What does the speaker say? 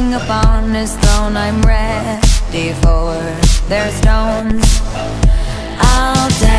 king upon his throne. I'm ready for their stones. I'll dance